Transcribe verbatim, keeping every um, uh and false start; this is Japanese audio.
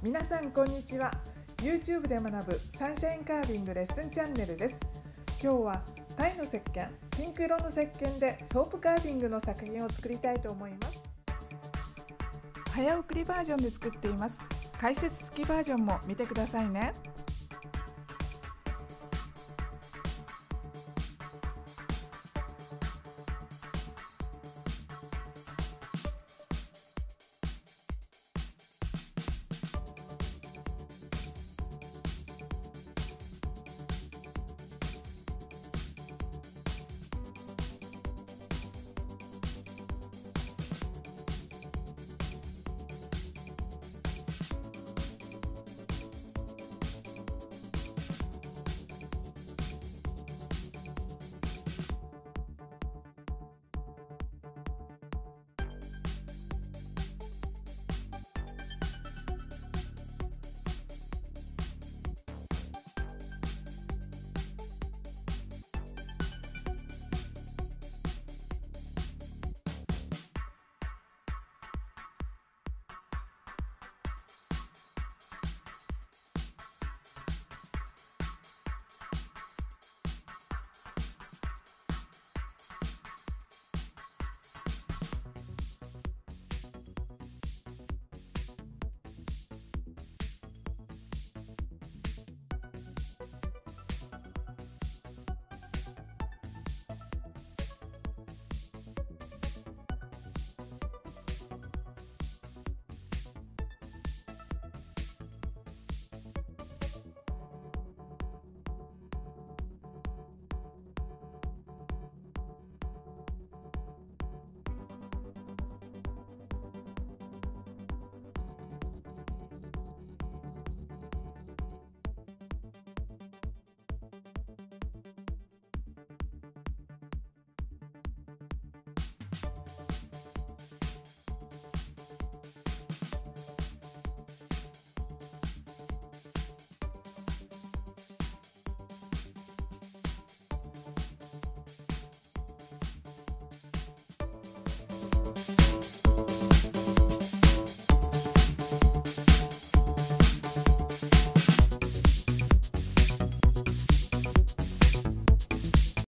皆さんこんにちは。 YouTube で学ぶサンシャインカービングレッスンチャンネルです。今日はタイの石鹸、ピンク色の石鹸でソープカービングの作品を作りたいと思います。早送りバージョンで作っています。解説付きバージョンも見てくださいね。